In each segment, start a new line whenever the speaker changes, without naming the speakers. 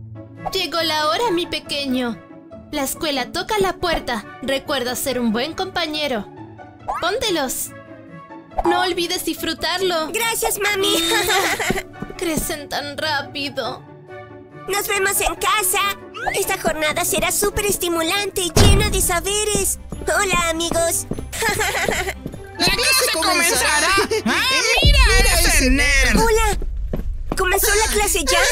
Llegó la hora, mi pequeño. La escuela toca la puerta. Recuerda ser un buen compañero. Póntelos. No olvides disfrutarlo.
Gracias, mami.
Crecen tan rápido.
Nos vemos en casa. Esta jornada será súper estimulante y llena de saberes. Hola, amigos.
¡La clase comenzará! ¡Ah, mira ese nerd!
Hola. ¿Comenzó la clase ya?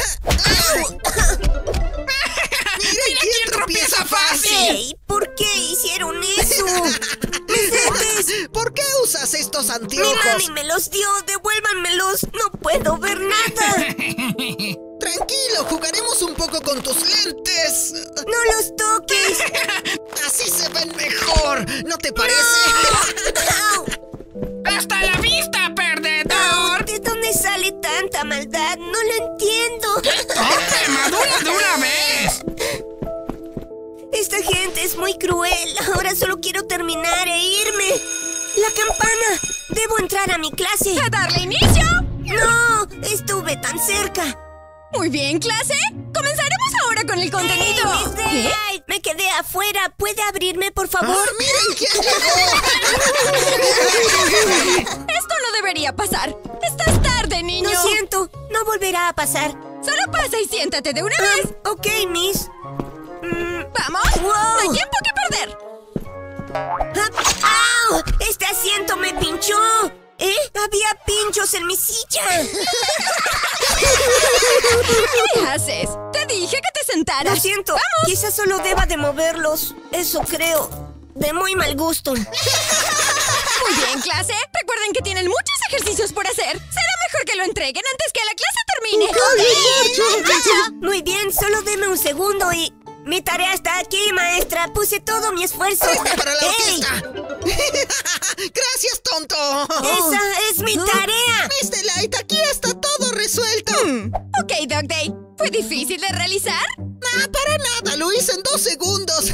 ¡Mira quién tropieza fácil!
Hey, ¿por qué hicieron eso? ¡Mis lentes!
¿Por qué usas estos
Mi
anteojos?
mami me los dio. Devuélvanmelos. No puedo ver nada.
Tranquilo, jugaremos un poco con tus lentes.
No los toques.
Así se ven mejor, ¿no te parece?
¡Au!
¡Hasta la vista, perdedor!
¿De dónde sale tanta maldad? No lo entiendo.
¡Hombre, madura de una vez!
Esta gente es muy cruel. Ahora solo quiero terminar e irme. La campana. Debo entrar a mi clase.
¿A darle inicio?
No, estuve tan cerca.
Muy bien, clase. Comenzaremos ahora con el contenido.
Hey, Miss Daylight, me quedé afuera. ¿Puede abrirme, por favor?
¡Miren quién llegó!
Esto no debería pasar. Estás tarde, niño.
Lo siento, no volverá a pasar.
Solo pasa y siéntate de una vez.
Ok, Miss.
¿Vamos?
Wow.
No hay tiempo que perder.
¡Au! Este asiento me pinchó. ¿Eh? Había pinchos en mi silla.
¿Qué haces? Te dije que te sentaras.
Lo siento.
¡Vamos!
Quizás solo deba de moverlos. Eso creo. De muy mal gusto.
Muy bien, clase. Recuerden que tienen muchos ejercicios por hacer. Será mejor que lo entreguen antes que la clase termine.
Muy bien, solo deme un segundo y... Mi tarea está aquí, maestra. Puse todo mi esfuerzo.
¡Presta para la
¡Ey!
orquesta! ¡Gracias, tonto!
¡Esa es mi tarea!
Miss Daylight, aquí está todo resuelto.
Ok, Dog Day. ¿Fue difícil de realizar?
Para nada, lo hice en 2 segundos.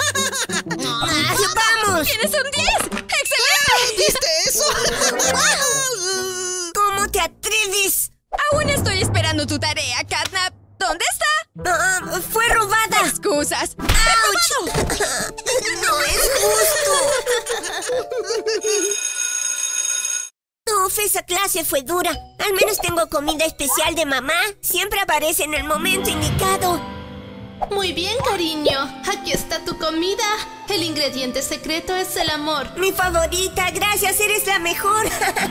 ¡Vamos!
¡Tienes un 10! ¡Excelente!
¿Viste eso?
¿Cómo te atreves?
Aún estoy esperando tu tarea, Catnap. ¿Dónde está?
Fue robada.
Excusas.
¡Auch! No es justo. Uf, esa clase fue dura. Al menos tengo comida especial de mamá. Siempre aparece en el momento indicado.
Muy bien, cariño. Aquí está tu comida. El ingrediente secreto es el amor.
Mi favorita. Gracias, eres la mejor.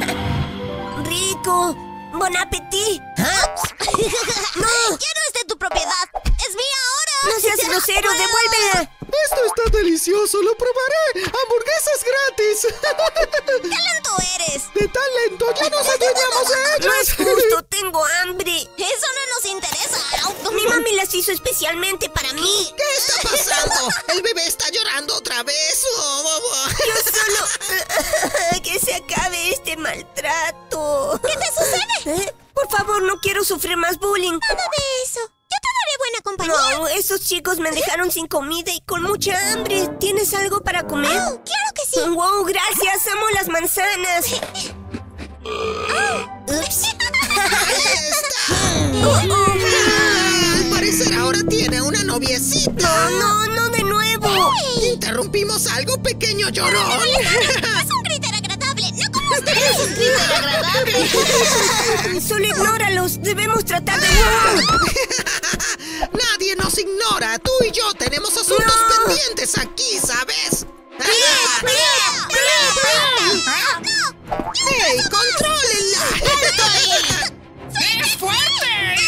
Rico. Bon appetit.
¡No! ¡Ya no es de tu propiedad! ¡Es mía ahora!
No seas grosero, devuélvela.
Esto está delicioso, lo probaré. ¡Hamburguesas gratis!
¡Qué lento eres!
De talento, ya nos adueñamos de ellos.
No es justo, tengo hambre.
¡Eso no nos interesa!
Mi mami las hizo especialmente para mí.
¿Qué está pasando? ¿El bebé está llorando otra vez?
Yo solo... que se acabe este maltrato.
¿Qué te sucede?
Por favor, no quiero sufrir más bullying.
Nada de eso. Yo te daré buena compañía.
No, esos chicos me dejaron sin comida y con mucha hambre. ¿Tienes algo para comer?
Oh, claro que sí.
Wow, gracias. Amo las manzanas.
Ups.
Al parecer ahora tiene una noviecita.
No de nuevo.
¿Interrumpimos algo, pequeño llorón?
Es un griter agradable, no como ustedes.
Solo ignóralos. Debemos tratar de...
Nadie nos ignora. Tú y yo tenemos asuntos pendientes aquí, ¿sabes? ¡Ey, contrólenla!
¡Es fuerte!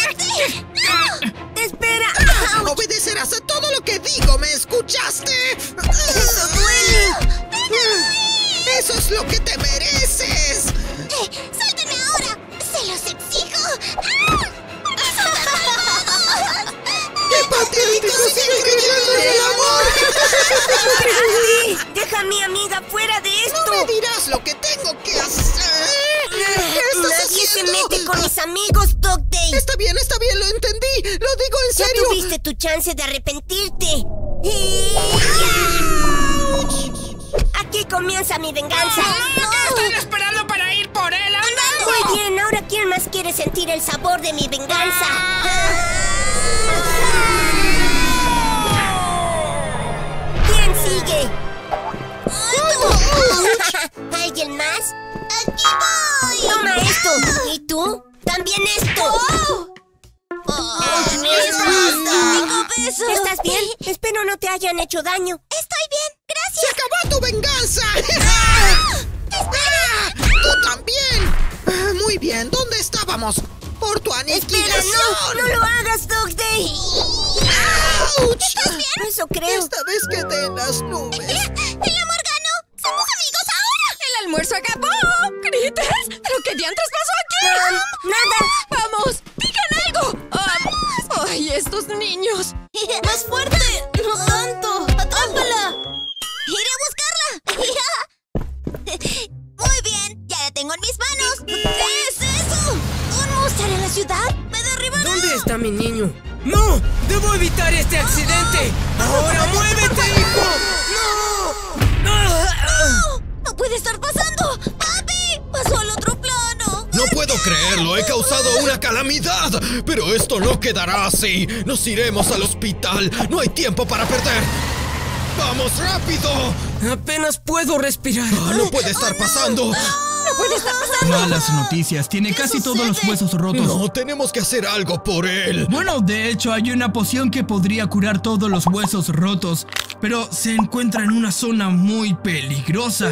Espera.
Obedecerás a todo lo que digo, ¿me escuchaste?
Eso duele.
¡Eso es lo que te mereces!
¡Suélteme ahora! ¡Se los exijo!
¡Qué patético! ¡Sigue creyendo en el amor!
Deja a mi amiga fuera de esto.
¡No me dirás lo que tengo que hacer! ¿Qué estás
Nadie se
haciendo?
mete con mis amigos, Dog Day.
Está bien, lo entendí. Lo digo en
Ya
serio.
tuviste tu chance de arrepentirte. Aquí comienza mi venganza.
¿Están esperando para ir por él? ¡Andando!
Muy bien, ahora ¿quién más quiere sentir el sabor de mi venganza?
¡Aquí voy!
¡Toma esto! ¿Y tú? ¡También esto!
¡5 pesos!
¿Estás bien? Espero no te hayan hecho daño.
Estoy bien,
¡Se
gracias.
acabó tu venganza! ¡Ah! ¡Tú también! Ah, muy bien, ¿dónde estábamos? ¡Por tu
¡Espera,
aniquilación!
no! ¡No lo hagas, Dog Day!
¡Auch!
Eso creo.
Esta vez quedé en las nubes.
¡El amor ganó! ¡Somos amigos ahora!
¡El almuerzo acabó! ¡Critters! ¿Pero qué diantres pasó aquí?
¡Nada!
¡Vamos! ¡Digan algo! ¡Ay, estos niños!
¡Más fuerte! ¡No tanto! ¡Atrápala!
¡Iré a buscarla! Muy bien, ya la tengo en mis manos. ¿Qué es eso? ¿Un monstruo en la ciudad? ¡Me derribará!
¿Dónde está mi niño? ¡No! ¡Debo evitar este accidente! ¡Ahora muévete, hijo! ¡No!
¡No puede estar pasando! ¡Papi! ¡Pasó al otro plano!
No puedo creerlo, he causado una calamidad. Pero esto no quedará así. Nos iremos al hospital. No hay tiempo para perder. ¡Vamos, rápido!
Apenas puedo respirar.
No puede estar pasando.
¡No puede estar pasando!
Malas noticias, tiene casi todos los huesos rotos.
No, tenemos que hacer algo por él.
Bueno, de hecho hay una poción que podría curar todos los huesos rotos, pero se encuentra en una zona muy peligrosa.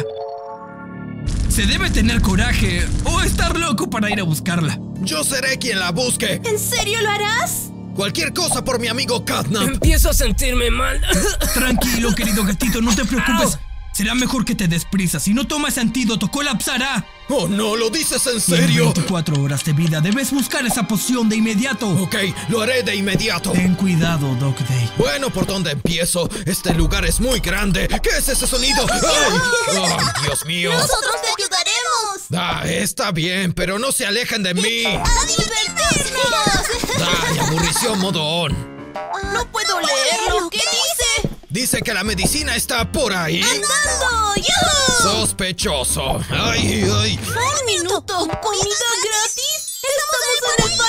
Se debe tener coraje o estar loco para ir a buscarla.
Yo seré quien la busque.
¿En serio lo harás?
Cualquier cosa por mi amigo Catnap.
Empiezo a sentirme mal.
Tranquilo, querido gatito, no te preocupes. Será mejor que te des prisa. Si no tomas antídoto, colapsará.
Oh, no, ¿lo dices en
Y en
serio?
24 horas de vida debes buscar esa poción de inmediato.
Ok, lo haré de inmediato.
Ten cuidado, Doc Day.
Bueno, ¿por dónde empiezo? Este lugar es muy grande. ¿Qué es ese sonido? ¡Ay! ¡Ay, Dios mío!
¡Nosotros te ayudaremos!
Está bien, pero no se alejen de mí.
¡A divertirnos!
¡Ay, aburrición modo on!
No puedo leerlo. ¿Qué dice?
Dice que la medicina está por ahí.
¡Andando! ¡Yuhu!
Sospechoso. ¡Ay, ay!
¡Un minuto! ¿Comida gratis? ¡Estamos en el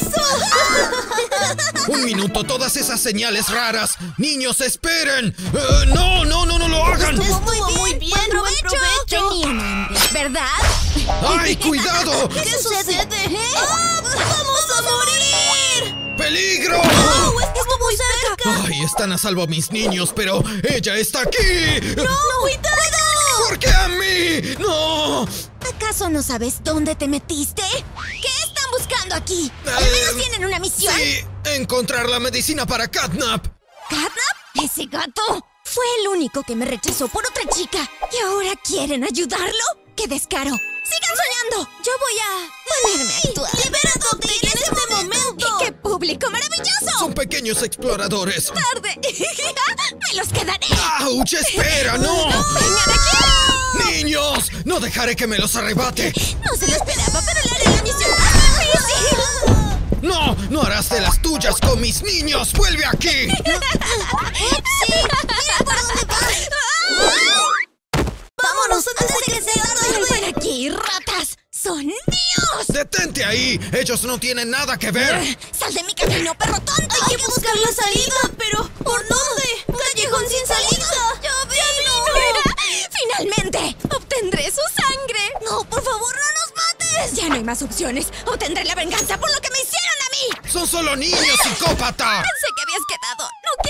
paraíso!
Un minuto, todas esas señales raras. Niños, esperen. No lo hagan.
Estuvo muy bien. ¡Buen provecho!
Tenían hambre, ¿verdad?
¡Ay, cuidado!
¿Qué sucede? ¡Vamos a morir!
¡Peligro!
¡Oh, estuvo muy cerca!
Ay, están a salvo mis niños, pero ella está aquí.
¡No, cuidado!
¿Por qué a mí? ¡No!
¿Acaso no sabes dónde te metiste? ¿Qué están buscando aquí? Al menos tienen una misión.
Sí, encontrar la medicina para Catnap.
¿Catnap? ¿Ese gato? Fue el único que me rechazó por otra chica. ¿Y ahora quieren ayudarlo? ¡Qué descaro! ¡Sigan soñando! Yo voy a ponerme a actuar.
¡Libera a Dog Day en este momento!
¡Qué público maravilloso!
Son pequeños exploradores.
¡Tarde! ¡Me los quedaré!
¡Auch! ¡Espera, no!
¡Vengan aquí!
¡Niños! ¡No dejaré que me los arrebate!
No se lo esperaba, pero le haré la misión más difícil.
¡No! ¡No harás de las tuyas con mis niños! ¡Vuelve aquí!
¡Sí! ¡Mira por dónde vas! ¡Vámonos antes de que sea tarde! ¡Ven aquí, ratas! ¡Son míos!
¡Detente ahí! ¡Ellos no tienen nada que ver!
¡Sal de mi camino, perro tonto!
Hay que buscar la salida, pero ¿por dónde? ¡Un callejón sin salida!
¡Ya vino! ¡Finalmente! ¡Obtendré su sangre! ¡No, por favor, no nos mates!
Ya no hay más opciones. Obtendré la venganza por lo que me hicieron a mí.
¡Son solo niños, psicópata!
Pensé que habías quedado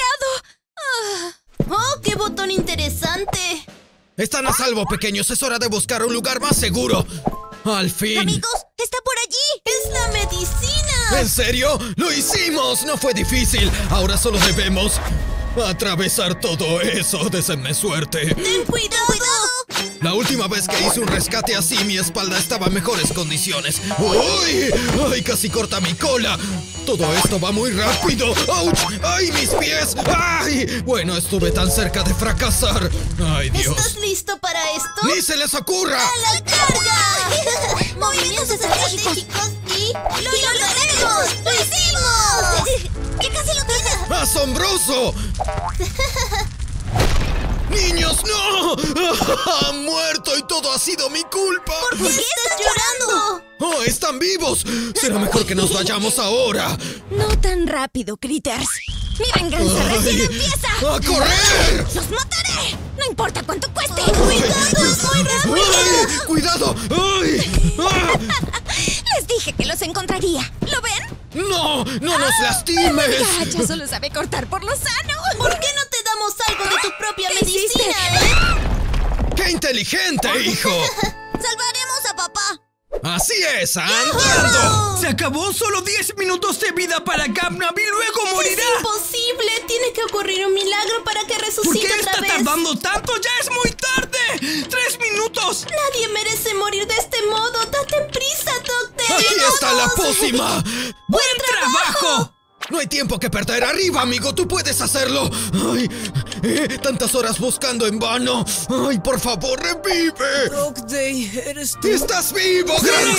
noqueado.
¡Oh, qué botón interesante!
Están a salvo, pequeños. Es hora de buscar un lugar más seguro. ¡Al fin!
¡Amigos! ¡Está por allí!
¡Es la medicina!
¿En serio? ¡Lo hicimos! No fue difícil. Ahora solo debemos atravesar todo eso. Deseenme suerte.
¡Ten cuidado!
La última vez que hice un rescate así, mi espalda estaba en mejores condiciones. ¡Uy! ¡Ay, casi corta mi cola! Todo esto va muy rápido. ¡Auch! ¡Ay, mis pies! ¡Ay! Bueno, estuve tan cerca de fracasar. ¡Ay, Dios!
¿Estás listo para esto?
¡Ni se les ocurra!
¡La carga! Movimientos estratégicos y ¡lo lograremos! ¡Lo hicimos!
¡Ya casi lo tienes!
¡Asombroso! ¡Niños, no! ¡Han muerto y todo ha sido mi culpa!
¿Por qué estás llorando?
¡Oh, están vivos! Será mejor que nos vayamos ahora.
No tan rápido, Critters. ¡Mi venganza recién empieza!
¡A correr!
¡Los mataré! No importa cuánto cueste.
¡Cuidado, es muy rápido!
¡Ay! ¡Cuidado! ¡Ay! ¡Ah!
Les dije que los encontraría. ¿Lo ven?
¡No! ¡No nos lastimes!
Gacha solo sabe cortar por lo sano.
¿Por qué no te damos algo de tu propia
¿Qué
medicina,
hiciste?
¡Qué inteligente, hijo!
¡Salvaremos a papá!
¡Así es! ¡Andando!
Se acabó solo 10 minutos de vida para Catnap y luego morirá.
¡Es imposible! Tiene que ocurrir un milagro para que
¿Por
resucite
qué
otra
está
vez.
tardando tanto? ¡Ya es muy tarde! ¡3 minutos!
Nadie merece morir de este modo. ¡Date prisa, Doctor!
¡Aquí está la pócima!
¡Buen trabajo!
No hay tiempo que perder. ¡Arriba, amigo! ¡Tú puedes hacerlo! ¡Ay! Tantas horas buscando en vano. ¡Ay, por favor, revive!
Dog Day, ¿eres tú?
¡Estás vivo! ¡Gran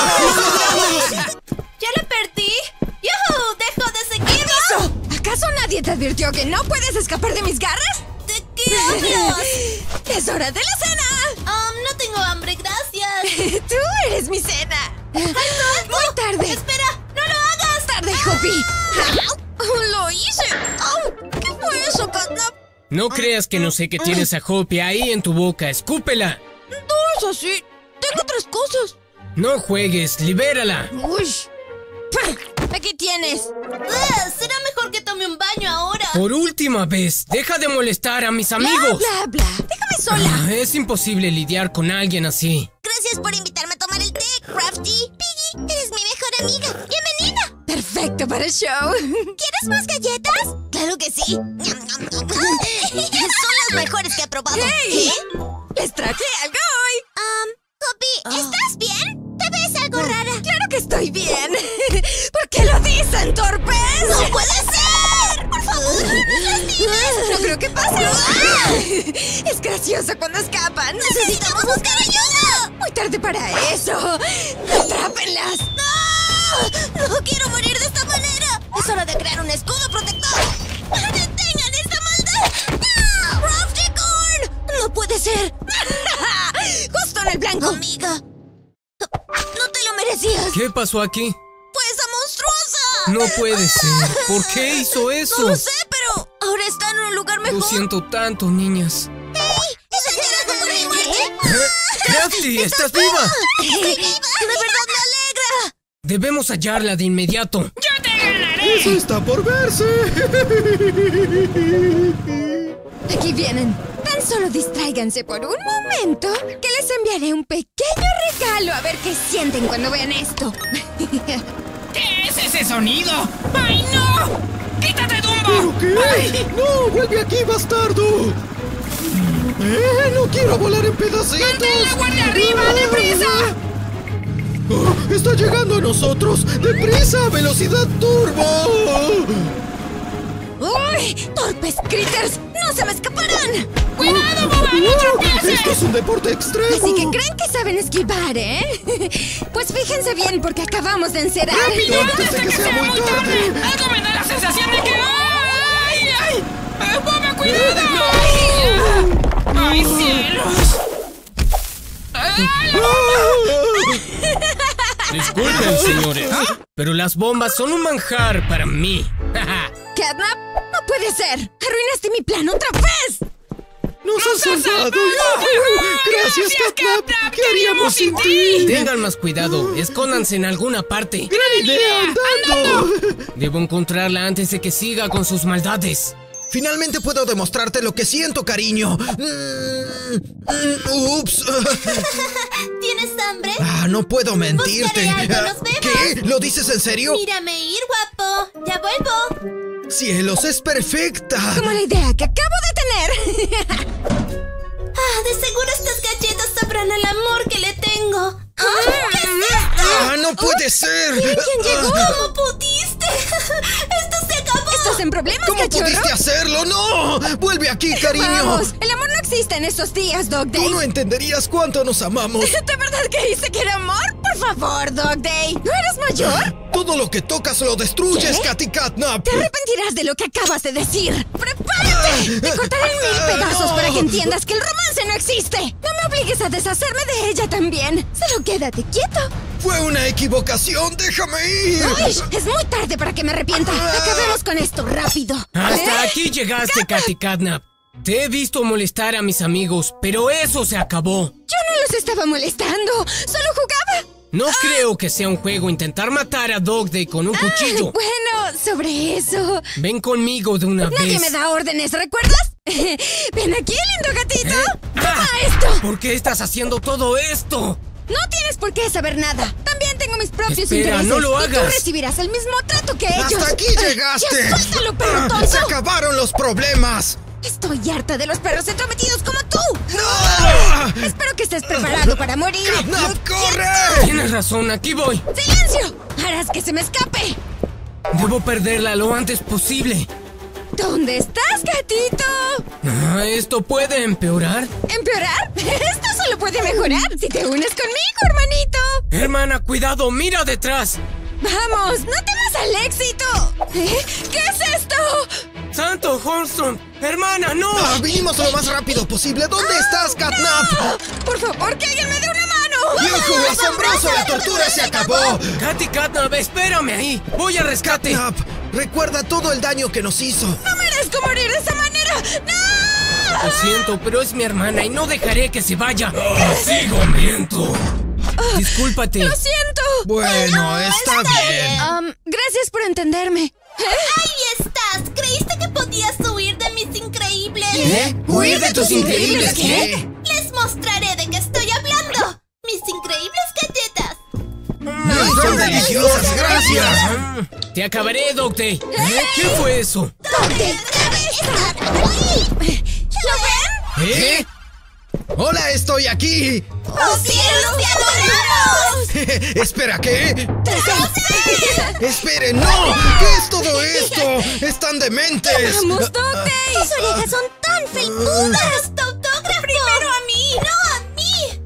trabajo!
¡Ya la perdí! ¡Yuhu! ¡Dejo de seguirlo!
¿Acaso nadie te advirtió que no puedes escapar de mis garras?
¿De qué hablas?
¡Es hora de la cena!
No tengo hambre, gracias.
¡Tú eres mi cena! ¡Muy tarde!
¡Espera! ¡No lo hagas!
¡Tarde, Hoppy! ¡Lo hice! ¡Au! ¿Qué fue eso, Catnap?
No creas que no sé que tienes a Hoppy ahí en tu boca. ¡Escúpela!
No es así. Tengo otras cosas.
No juegues, libérala.
¡Uy! Aquí tienes.
Será mejor que tome un baño ahora.
Por última vez, deja de molestar a mis amigos.
Bla, bla. Déjame sola.
Es imposible lidiar con alguien así.
Gracias por invitarme a tomar el té, Crafty. Piggy, eres mi mejor amiga. ¡Bienvenida! Perfecto para el show. ¿Quieres más galletas? Claro que sí. Son las mejores que he probado. ¡Hey! Les traje algo hoy. Hoppy, ¿estás bien? ¿Te ves algo rara? ¡Claro que estoy bien! ¿Por qué lo dicen, torpes? ¡No puede ser! ¡Por favor, no nos lastimes! ¡No creo que pase! Es gracioso cuando escapan. ¡Necesitamos buscar ayuda! ¡Muy tarde para eso! ¡Atrápenlas! ¡No! ¡No quiero morir de esta manera! ¡Es hora de crear un escudo protector! ¡Detengan esta maldad! ¡No! ¡Crafty-corn! ¡No puede ser! ¡Justo en el blanco! ¡Amiga! ¡No te lo merecías!
¿Qué pasó aquí?
¡Fue esa monstruosa!
No puede ser. ¿Por qué hizo eso?
No lo sé, pero ahora está en un lugar mejor.
Lo siento tanto, niñas.
¡Ey! ¿Estás llorando por mi muerte?
¡Crafty, estás viva!
¡Estoy viva! ¡De verdad me alegra!
Debemos hallarla de inmediato.
¡Yo te ganaré!
¡Eso está por verse!
Aquí vienen. Tan solo distráiganse por un momento que les enviaré un pequeño regalo a ver qué sienten cuando vean esto.
¿Qué es ese sonido? ¡Ay, no! ¡Quítate, Dumbo!
¿Pero qué? ¡No! ¡Vuelve aquí, bastardo! ¡No quiero volar en pedacitos!
¡Mantén la guardia arriba! ¡Deprisa!
¡Oh! ¡Está llegando a nosotros! ¡Deprisa! ¡Velocidad turbo!
¡Uy! ¡Torpes critters! ¡No se me escaparán!
¡Cuidado, boba! ¡No tropieces!
¡Esto es un deporte extremo!
Así que creen que saben esquivar, ¿eh? Pues fíjense bien porque acabamos de encerar.
¡Rápido,
Antes de que sea muy tarde.
Algo me da la sensación de que... ¡Ay, ay! ¡Boba, cuidado! ¡Ay, cielos! ¡Ay,
Disculpen, señores, pero las bombas son un manjar para mí.
Catnap, no puede ser. Arruinaste mi plan otra vez.
¡Nos has salvado! ¡Gracias, Catnap! ¿Qué haríamos sin ti?
Tengan más cuidado, escóndanse en alguna parte.
¡Gran idea! ¡Andando!
Debo encontrarla antes de que siga con sus maldades.
Finalmente puedo demostrarte lo que siento, cariño. Ups.
¿Tienes hambre?
No puedo mentirte.
Buscaré algo, nos vemos.
¿Qué? ¿Lo dices en serio?
Mírame ir, guapo. Ya vuelvo.
¡Cielos, es perfecta!
Como la idea que acabo de tener.
De seguro estas galletas sabrán el amor que le tengo. ¿Qué es esto?
¡No puede ser!
¿Quién llegó?
¿Cómo pudiste? Esto se acabó.
Estás en
problemas,
¿Cómo
cachorro?
pudiste hacerlo? ¡No! ¡Vuelve aquí, cariño!
Vamos, el amor no existe en estos días, Dog Day.
Tú no entenderías cuánto nos amamos.
¿De verdad creíste que era amor? Por favor, Dog Day. ¿No eres mayor?
Todo lo que tocas lo destruyes,
¿Qué?
Katy Catnap.
Te arrepentirás de lo que acabas de decir. ¡Prepárate! Te cortaré en 1000 pedazos
no.
para que entiendas que el romance no existe. No me obligues a deshacerme de ella también. Solo quédate quieto.
Fue una equivocación, déjame ir.
¡Ay! Es muy tarde para que me arrepienta. Acabemos con esto rápido.
Hasta aquí llegaste, Katy Catnap. Te he visto molestar a mis amigos, pero eso se acabó.
Yo no los estaba molestando. Solo jugaba.
No creo que sea un juego intentar matar a Dog Day con un cuchillo.
Bueno, sobre eso.
Ven conmigo de una
Nadie
vez.
me da órdenes, ¿recuerdas? Ven aquí, lindo gatito. Toma esto.
¿Por qué estás haciendo todo esto?
No tienes por qué saber nada. También tengo mis propios
Espera,
intereses.
no lo
Y tú
hagas.
recibirás el mismo trato que ellos.
¡Hasta aquí llegaste!
¡Ya suéltalo, perro tonto!
¡Se acabaron los problemas!
Estoy harta de los perros entrometidos como tú.
¡No!
Espero que estés preparado para morir.
¡Catnap, corre!
Tienes razón, aquí voy.
¡Silencio! Harás que se me escape.
Debo perderla lo antes posible.
¿Dónde estás, gatito?
¿Esto puede empeorar?
¿Empeorar? Esto solo puede mejorar si te unes conmigo, hermanito.
Hermana, cuidado, mira detrás.
¡Vamos! ¡No temas al éxito! ¿Qué es esto?
¡Santo Holmstrom! ¡Hermana, no!
Vinimos lo más rápido posible. ¿Dónde estás, Catnap?
¡No! ¡Por favor, que alguien me dé una mano!
¡Yujú, asombroso! ¡La tortura se acabó!
Katy Catnap, espérame ahí. Voy al rescate.
Catnap, recuerda todo el daño que nos hizo.
¡No merezco morir de esa manera! ¡No!
Lo siento, pero es mi hermana y no dejaré que se vaya. ¡Sigo hambriento! Discúlpate.
¡Lo siento!
Bueno, está bien.
Gracias por entenderme.
¡Ahí estás! ¿Creíste que podías huir de mis increíbles?
¿Eh? ¿Huir de tus increíbles qué?
Les mostraré de qué estoy hablando. Mis increíbles galletas.
Son deliciosas, gracias.
Te acabaré, Dog Day. ¿Qué fue eso?
¿Dónde debe estar? ¡Ahí! ¿Lo ven?
¿Eh? ¡Hola, estoy aquí!
¡Oh, cielos, te adoramos!
Espera, ¿qué?
¡No sé!
¡Esperen, no! ¿Qué es todo esto? ¡Están dementes!
¡Vamos, Dog Day!
¡Tus orejas son tan felpudas! ¡Tu autógrafo! ¡Primero a mí! ¡No a mí!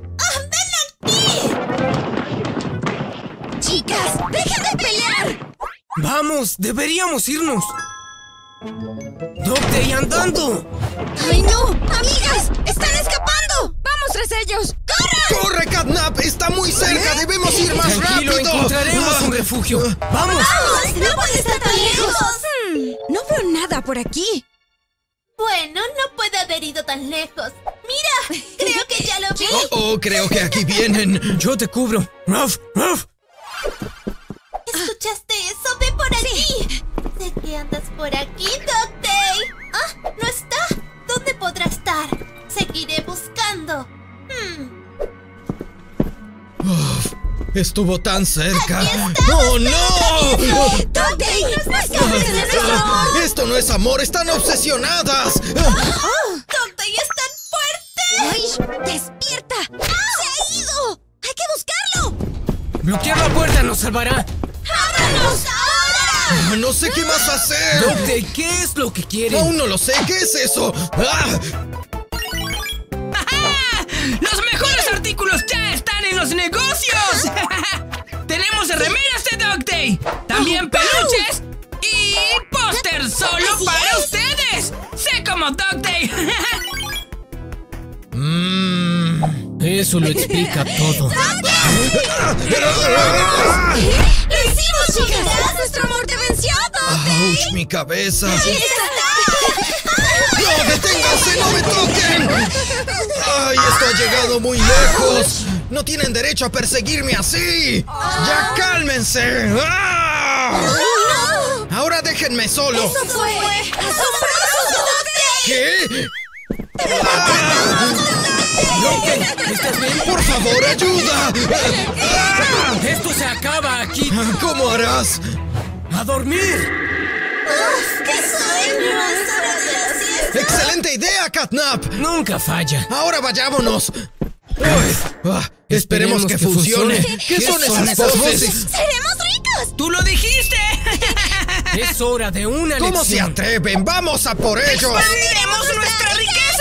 ¡Ven aquí!
¡Chicas, dejen de pelear!
Vamos, deberíamos irnos. Dog Day andando.
¡Ay, no! ¡Amigas! ¡Están escapando! ¡Vamos tras ellos! ¡Corran!
¡Corre, Catnap! ¡Está muy cerca! ¡Debemos ir más
Tranquilo,
rápido!
encontraremos un refugio. ¡Vamos!
¡Vamos! ¡No puede estar tan lejos!
No veo nada por aquí.
Bueno, no puede haber ido tan lejos. ¡Mira! Creo que ya lo vi.
Oh, creo que aquí vienen.
Yo te cubro. Ruff, Ruff.
¿Escuchaste eso? ¡Ve por allí! Sé que andas por aquí, Dog Day. ¡Ah! ¡No está! ¿Dónde podrá estar? Seguiré buscando.
Estuvo tan cerca.
¡Aquí está!
¡Oh, no!
¡Dog Day! ¡No escapes de nuestro amor!
Esto no es amor, están obsesionadas.
¡Dog Day es tan fuerte!
¡Ay! ¡Despierta! ¡Se ha ido! ¡Hay que buscarlo!
Bloquear la puerta nos salvará.
¡Ábranos ahora!
No sé qué más hacer.
Dog Day, ¿qué es lo que quieren?
Aún no lo sé. ¿Qué es eso? ¡Ah!
¡Los mejores artículos ya están en los negocios! Tenemos remeras de Dog Day, también peluches y póster solo
¡Así
para
es!
ustedes. ¡Sé como Dog Day!
Eso lo explica todo.
¡Lo hicimos, chicas!
¡Nuestro amor te venció, Dog Day!
¡Auch, mi cabeza!
¡Ahí está!
¡No, deténganse! ¡No me toquen! ¡Ay, esto ha llegado muy lejos! ¡No tienen derecho a perseguirme así! ¡Ya cálmense! ¡Ah! ¡Ahora déjenme solo!
¡Eso fue asombroso, Dog Day!
¿Qué? ¡Ah!
Dog Day, ¿estás bien?
¡Por favor, ayuda! ¡Ah!
Esto se acaba aquí.
¿Cómo harás?
¡A dormir!
¡Qué sueño! ¡Es hora de la siesta!
¡Excelente idea, Catnap!
Nunca falla.
¡Ahora vayámonos! Esperemos que funcione. ¿Qué son esas voces?
¡Seremos ricos!
¡Tú lo dijiste!
Es hora de una lección.
¿Cómo se atreven? ¡Vamos a por ellos!
¡Expandiremos nuestra riqueza!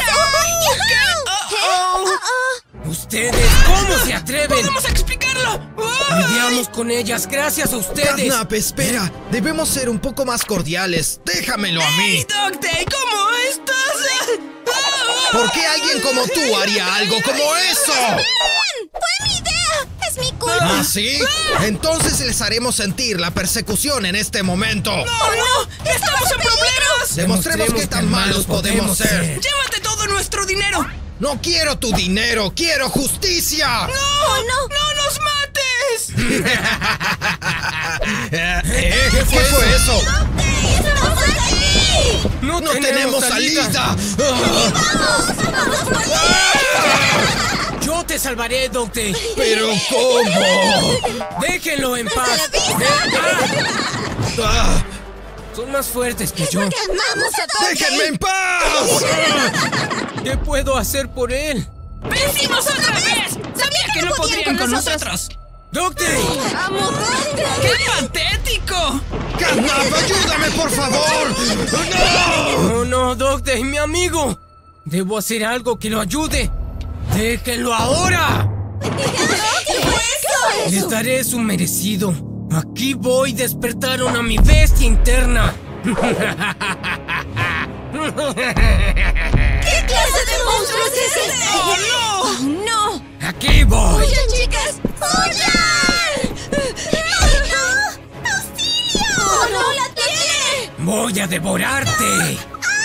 ¿Ustedes cómo se atreven?
¡Podemos explicarlo!
Lidiamos con ellas gracias a ustedes.
Catnap, espera. Debemos ser un poco más cordiales. Déjamelo a mí.
Doctor, ¿cómo estás?
¿Por qué alguien como tú haría algo como eso?
¡Fue mi idea! ¡Es mi culpa!
¿Ah, sí? Entonces les haremos sentir la persecución en este momento.
¡Oh, no! ¡Estamos en problemas!
Demostremos qué tan malos podemos ser.
¡Llévate todo nuestro dinero!
No quiero tu dinero, quiero justicia.
¡No! ¡No nos mates!
¿Qué fue eso?
¡Estamos aquí!
No
tenemos salida.
Yo te salvaré, Doctor.
¿Pero cómo?
Déjenlo en paz. Son más fuertes que yo.
¡Vamos a todos!
¡Déjenme en paz!
¿Qué puedo hacer por él?
¡Vencimos otra vez! ¡Sabía que no podrían con nosotros!
¡Doctor!
¡Vamos,
¡Qué patético!
¡Catnap, ayúdame, por favor! ¡No!
¡Oh, no, Doctor! ¡Mi amigo! Debo hacer algo que lo ayude. ¡Déjenlo ahora!
¿Qué fue eso?
Les daré su merecido. Aquí voy, despertaron a mi bestia interna.
¿Qué clase de monstruo es ese?
¡Oh, no!
¡Oh, no!
Aquí voy.
¡Huyan, chicas! ¡Huyan! ¡No! ¡Auxilio! ¡Oh, no la tiene!
Voy a devorarte.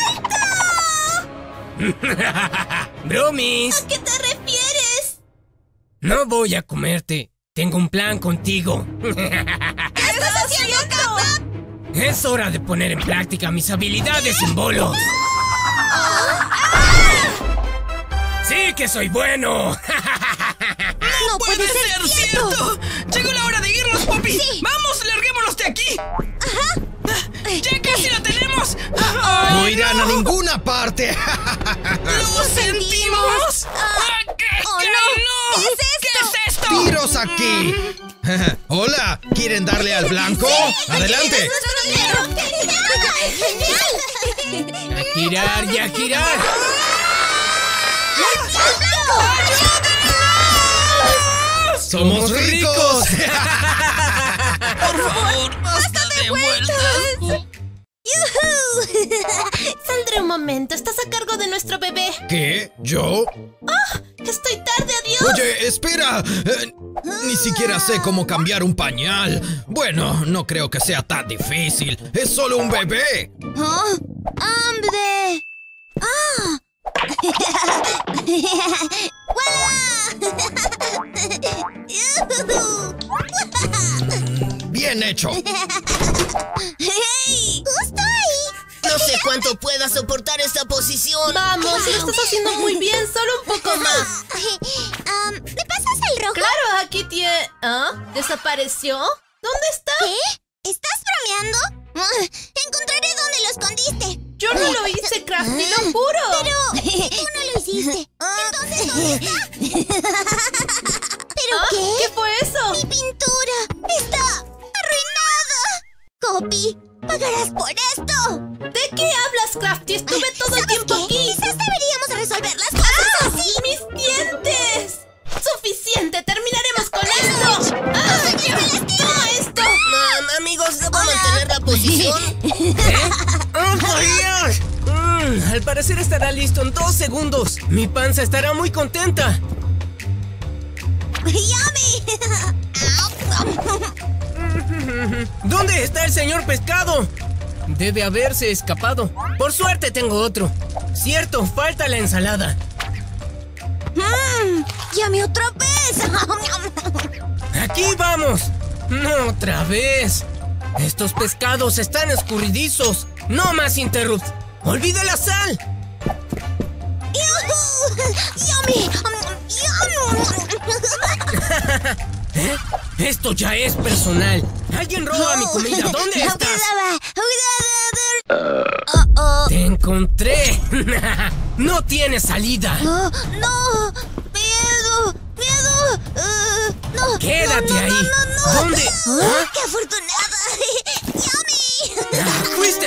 Bromis.
¿A qué te refieres?
No voy a comerte. Tengo un plan contigo.
¿Qué estás haciendo, Catnap?
Es hora de poner en práctica mis habilidades en bolos. ¡Sí que soy bueno!
¡No puede ser cierto!
¡Llegó la hora de irnos, Poppy!
Sí.
¡Vamos, larguémonos de aquí! ¡Ya casi la tenemos!
¡No irán a ninguna parte!
¡Lo sentimos!
¡Oh, no! ¿Qué es esto?
¿Qué es esto?
¡Tiros aquí! Hola, ¿quieren darle al blanco? ¡Adelante!
¡Genial!
¡A girar y a girar!
¡Somos ricos!
¡Por favor, basta de vueltas!
Saldré un momento. Estás a cargo de nuestro bebé.
¿Qué? ¿Yo?
Estoy tarde, adiós.
Oye, espera. Ni siquiera sé cómo cambiar un pañal. Bueno, no creo que sea tan difícil. Es solo un bebé.
¡Oh! ¡Hambre! ¡Ah!
Bien hecho.
¡Hey! ¡Justo ahí!
No sé cuánto pueda soportar esta posición.
Vamos, lo estás haciendo muy bien. Solo un poco más.
¿Me pasas el rojo?
Claro, aquí tiene... ¿Ah? ¿Desapareció? ¿Dónde está?
¿Qué? ¿Estás bromeando? Encontraré dónde lo escondiste.
Yo no lo hice, Crafty, lo juro.
Pero tú no lo hiciste. Entonces, ¿dónde está? ¿Pero
¿Ah?
qué?
¿Qué fue eso?
¡Mi pintura está arruinada! Copy, pagarás por esto.
¿De qué hablas, Crafty? Estuve todo el tiempo
¿Qué?
aquí.
Quizás deberíamos resolver las cosas así.
¡Mis dientes! ¡Suficiente! ¡Terminaremos con esto! ¡Toma esto!
Amigos, ¿debo mantener la posición?
¡Oh, por Dios! Al parecer estará listo en 2 segundos. Mi panza estará muy contenta.
¡Yummy!
¿Dónde está el señor pescado? Debe haberse escapado. Por suerte tengo otro. Cierto, falta la ensalada.
¡Yummy otra vez!
¡Aquí vamos! ¡No otra vez! Estos pescados están escurridizos. ¡No más interrupt! ¡Olvide la sal!
¡Yummy!
¿Eh? Esto ya es personal. Alguien roba mi comida. ¿Dónde estás? Te encontré. No tienes salida.
¡No! ¡Miedo! ¡Miedo! ¡No!
Quédate ahí.
¡No!
¿Dónde? ¿Ah?
¡Qué afortunada! ¡Yummy!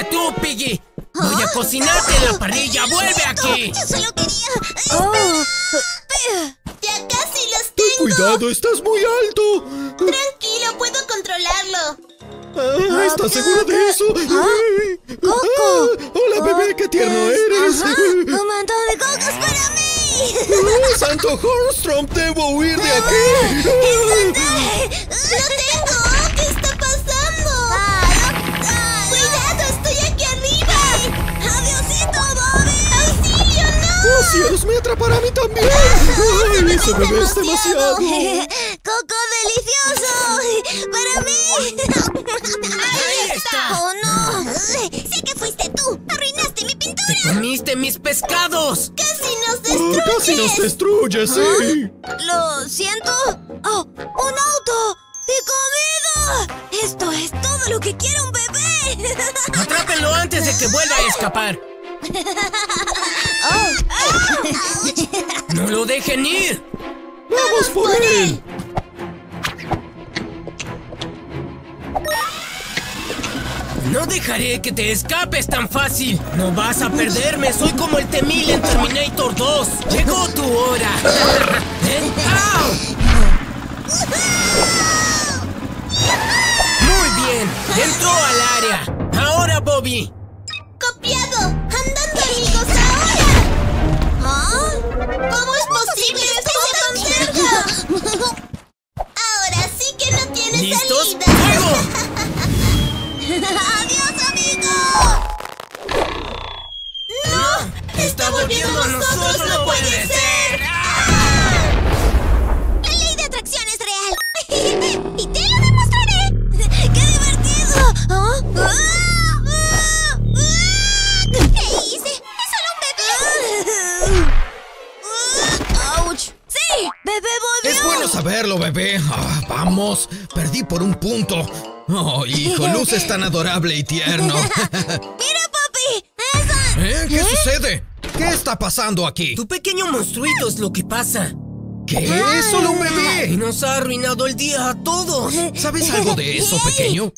fuiste tú, Piggy! ¡Voy a cocinarte en la parrilla! ¡Vuelve aquí!
Yo solo quería...
¡Ya casi los
Ten
tengo!
cuidado, estás muy alto.
Tranquilo, puedo controlarlo.
¿Estás segura de eso?
¡Coco!
Hola, bebé, qué tierno eres.
¡Un montón de cocos para mí!
¡Santo Hornstrom, debo huir de aquí!
¡Lo tengo! ¿Qué está pasando? ¡Cuidado, estoy aquí arriba!
¡Adiósito, Bobby!
¡Auxilio, no!
¡Oh, cielos, me atrapará a mí también! ¡Ay, ese bebé es demasiado!
¡Coco delicioso! ¡Para mí!
¡Ahí está!
¡Oh, no! ¡Sé que fuiste tú! ¡Arruinaste mi pintura!
¡Te comiste mis pescados!
¡Casi nos
Oh,
destruyes!
¡Casi nos destruye, sí!
¡Lo siento! ¡Oh! ¡Un auto! ¡Y comida! ¡Esto es todo lo que quiere un bebé!
¡Atrápenlo antes de que vuelva a escapar! ¡No lo dejen ir!
¡Vamos por él!
¡No dejaré que te escapes tan fácil! ¡No vas a perderme! ¡Soy como el T-1000 en Terminator 2! ¡Llegó tu hora! ¡Au! ¡Muy bien! ¡Entró al área! ¡Ahora, Bobby!
¡Copiado! ¡Andando, amigos, ahora! ¿Cómo es posible? ¡Estoy tan cerca! Ahora sí que no tiene
¿Listos?
salida.
¡Fuego!
¡Adiós, amigo!
¡No! ¡Está volviendo a nosotros! ¡No puede ser!
¡La ley de atracción es real! ¡Y te lo demostraré!
¡Qué divertido!
¿Qué hice? ¡Es solo un bebé!
¡Auch! ¡Sí! ¡Bebé volvió!
Es bueno saberlo, bebé. Vamos, perdí por un punto. Oh, hijo, luces tan adorable y tierno.
¡Mira, papi! ¡Esa!
¿Qué sucede? ¿Qué está pasando aquí?
Tu pequeño monstruito es lo que pasa.
¿Qué? ¡Es solo un
Y
bebé!
nos ha arruinado el día a todos.
¿Sabes algo de eso, pequeño?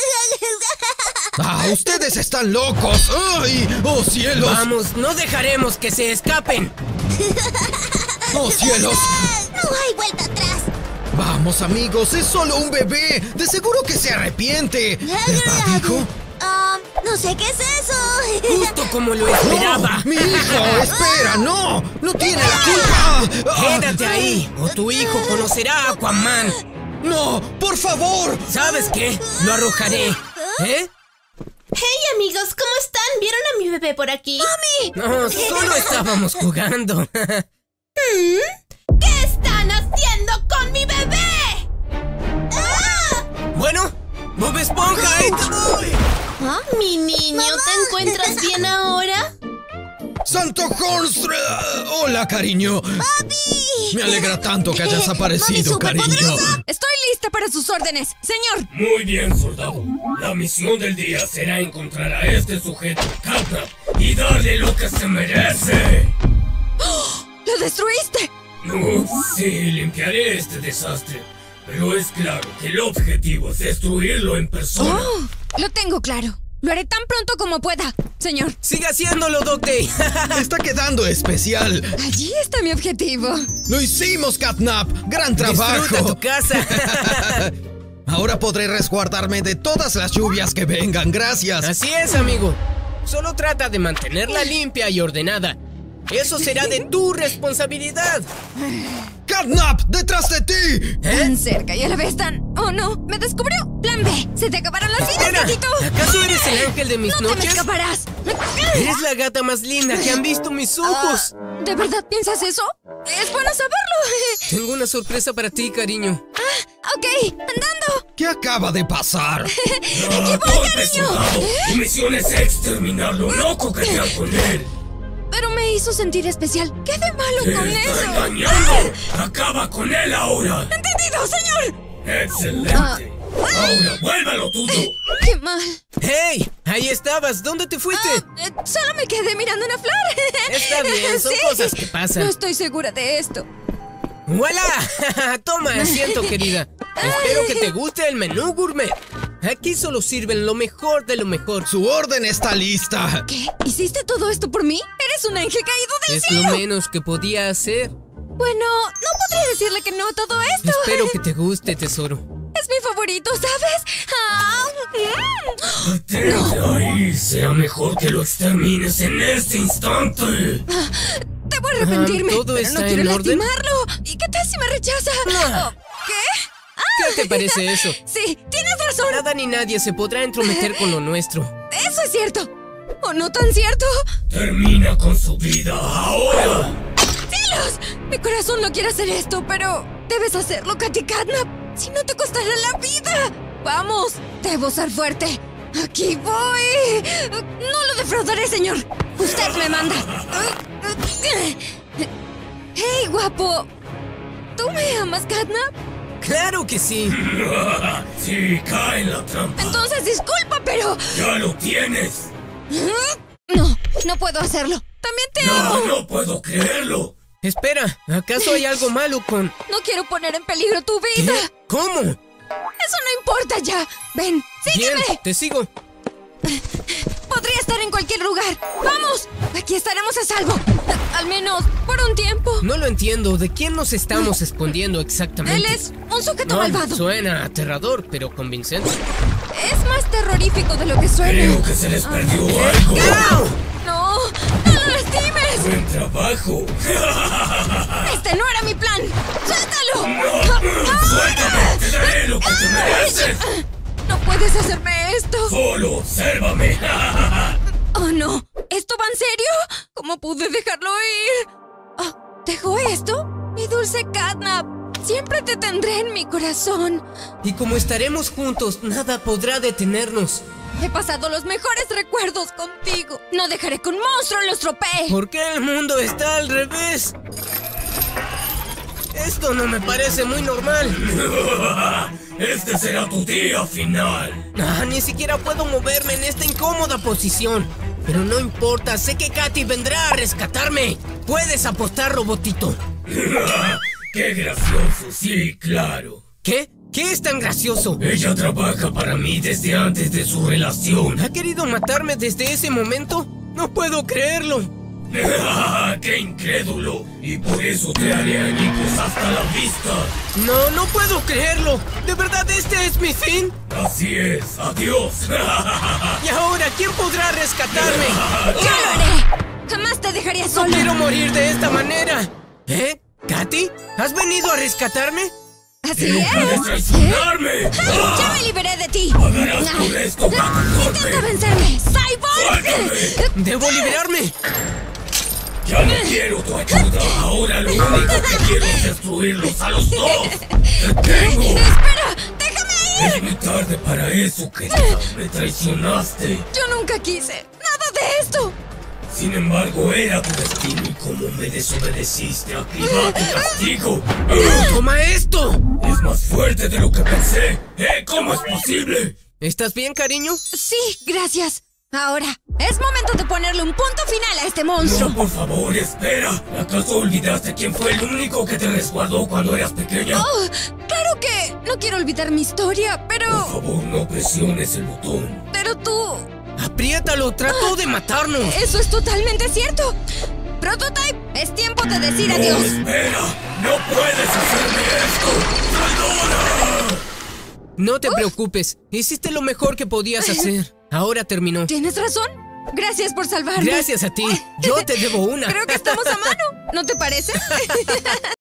¡Ustedes están locos! ¡Ay! ¡Oh, cielos!
Vamos, no dejaremos que se escapen.
¡Oh, cielos!
¡No hay vuelta atrás!
Vamos, amigos, es solo un bebé. De seguro que se arrepiente. ¿Verdad, hijo?
No sé qué es eso.
Justo como lo esperaba.
¡Mi hijo! ¡Espera! ¡No! ¡No tiene la culpa!
Quédate ahí, o tu hijo conocerá a Aquaman.
¡No! ¡Por favor!
¿Sabes qué? Lo arrojaré. ¿Eh?
¡Hey, amigos! ¿Cómo están? ¿Vieron a mi bebé por aquí?
No, solo estábamos jugando.
¿Qué están haciendo con mi bebé?
Bueno, Bob Esponja, ahí te voy.
Mi niño, ¿te encuentras bien ahora?
¡Santo Hornstrom! ¡Hola, cariño!
¡Papi!
Me alegra tanto que hayas aparecido, cariño.
Estoy lista para sus órdenes, señor.
Muy bien, soldado. La misión del día será encontrar a este sujeto, Catnap, y darle lo que se merece.
¡Lo destruiste!
No, sí, limpiaré este desastre. Pero es claro que el objetivo es destruirlo en persona.
Oh, lo tengo claro. Lo haré tan pronto como pueda, señor.
¡Siga haciéndolo, Doc Day!
Está quedando especial.
Allí está mi objetivo.
¡Lo hicimos, Catnap! ¡Gran trabajo!
¡Disfruta tu casa!
Ahora podré resguardarme de todas las lluvias que vengan. Gracias.
Así es, amigo. Solo trata de mantenerla limpia y ordenada. Eso será de tu responsabilidad.
¡Catnap! ¡Detrás de ti!
Tan cerca y a la vez tan... ¡Oh, no! ¡Me descubrió! ¡Plan B! ¡Se te acabaron las vidas,
Espera,
gatito!
¿acaso eres el ángel de mis
¡No te me
noches?
escaparás!
Eres la gata más linda que han visto mis ojos.
¿De verdad piensas eso? Es bueno saberlo.
Tengo una sorpresa para ti, cariño.
Ok, andando.
¿Qué acaba de pasar?
¡Golpe, soldado! Tu misión es exterminarlo, no coquetear con él.
Pero me hizo sentir especial. ¿Qué de malo con eso?
engañando! ¡Acaba con él ahora!
¡Entendido, señor!
¡Excelente! ¡Ahora vuélvalo tuyo!
¡Qué mal!
¡Hey! Ahí estabas. ¿Dónde te fuiste?
Solo me quedé mirando una flor.
Está bien, son
Sí.
cosas que pasan.
No estoy segura de esto.
¡Voilà! Toma asiento, querida. Espero que te guste el menú gourmet. Aquí solo sirven lo mejor de lo mejor.
Su orden está lista.
¿Qué? ¿Hiciste todo esto por mí? ¡Eres un ángel caído del
Es
cielo!
lo menos que podía hacer.
Bueno, no podría decirle que no a todo esto.
Espero que te guste, tesoro.
Es mi favorito, ¿sabes?
Detente ahí. Será mejor que lo extermines en este instante.
Debo arrepentirme,
¿todo
pero
está
no quiero
en orden?
lastimarlo. ¿Y qué tal si me rechaza? ¿Qué?
¿Qué te parece eso?
Sí, tienes razón.
Nada ni nadie se podrá entrometer con lo nuestro.
Eso es cierto. ¿O no tan cierto?
Termina con su vida ahora.
¡Cielos! Mi corazón no quiere hacer esto, pero debes hacerlo, Katy Catnap. Si no te costará la vida. ¡Vamos! Debo ser fuerte. ¡Aquí voy! No lo defraudaré, señor. Usted me manda. ¡Hey, guapo! ¿Tú me amas, Catnap?
¡Claro que sí! Sí, cae en la trampa.
Entonces, disculpa, pero...
¡Ya lo tienes!
No puedo hacerlo. También te amo.
No puedo creerlo. Espera, ¿acaso hay algo malo con...?
No quiero poner en peligro tu vida.
¿Qué? ¿Cómo?
Eso no importa ya. Ven, sígueme.
Bien, te sigo.
Podría estar en cualquier lugar. ¡Vamos! Aquí estaremos a salvo. Al menos por un tiempo.
No lo entiendo. ¿De quién nos estamos escondiendo exactamente?
Él es un sujeto malvado.
Suena aterrador, pero convincente.
Es más terrorífico de lo que suena.
Creo que se les perdió algo.
¡No! ¡No lo lastimes!
¡Buen trabajo!
¡Este no era mi plan! ¡Suéltalo!
¡Suéltame! ¡Te daré lo que te mereces!
¡No puedes hacerme esto!
¡Solo obsérvame!
¡Oh, no! ¿Esto va en serio? ¿Cómo pude dejarlo ir? ¿Dejó esto? Mi dulce Catnap. Siempre te tendré en mi corazón.
Y como estaremos juntos, nada podrá detenernos.
He pasado los mejores recuerdos contigo. No dejaré que un monstruo los tropee.
¿Por qué el mundo está al revés? Esto no me parece muy normal. Este será tu día final. Ni siquiera puedo moverme en esta incómoda posición. Pero no importa, sé que Katy vendrá a rescatarme. Puedes apostar, robotito. ¡Qué gracioso! Sí, claro. ¿Qué? ¿Qué es tan gracioso? Ella trabaja para mí desde antes de su relación. ¿Ha querido matarme desde ese momento? No puedo creerlo. ¡Qué incrédulo! Y por eso te haré añicos hasta la vista. No puedo creerlo. ¿De verdad este es mi fin? Así es. Adiós. ¿Y ahora quién podrá rescatarme?
¡Yo lo haré! ¡Jamás te dejaría
No
solo!
quiero morir de esta manera. ¿Eh? ¿Katy? ¿Has venido a rescatarme?
¡Así es!
traicionarme!
¡Ya me liberé de ti!
¡Pagarás por esto,
¡Intenta vencerme! ¡Cyborg!
¡Debo liberarme! Ya no quiero tu ayuda. Ahora lo único que quiero es destruirlos a los dos. ¡Te tengo!
¡Espera! ¡Déjame ir!
Es muy tarde para eso, querida. Me traicionaste.
Yo nunca quise nada de esto.
Sin embargo, era tu destino y como me desobedeciste, aquí va tu castigo. ¡Toma esto! Es más fuerte de lo que pensé. ¿Cómo es posible? ¿Estás bien, cariño?
Sí, gracias. Ahora, es momento de ponerle un punto final a este monstruo.
No, por favor, espera. ¿Acaso olvidaste quién fue el único que te resguardó cuando eras pequeña?
Oh, claro que no quiero olvidar mi historia, pero...
Por favor, no presiones el botón.
Pero tú...
¡Apriétalo! ¡Trató de matarnos!
Eso es totalmente cierto. Prototype, es tiempo de decir adiós.
¡Espera! ¡No puedes hacerme esto! ¡Traidora! No te preocupes. Hiciste lo mejor que podías hacer. Ahora terminó.
¿Tienes razón? Gracias por salvarme.
Gracias a ti. Yo te debo una.
Creo que estamos a mano. ¿No te parece?